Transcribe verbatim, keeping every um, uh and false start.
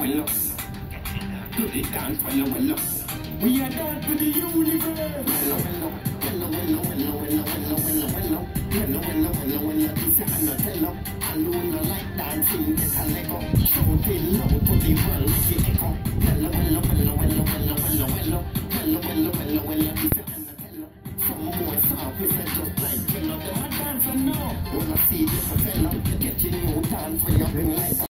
wello. To the dance, wello, wello. We are down to the universe. Wello, wello, wello, wello, wello, wello, wello, wello, wello. Wello, wello, wello, wello, this is Anatello. Alone, I like dancing, get a Lego. So till low to the world, make it echo. Wello, wello, wello, wello, wello, wello, wello. Wello, wello, wello, wello, this is Anatello. Some more sound, we said just like Kello. Them a dancer now. Wanna see this fellow, get you new dance for your bring life.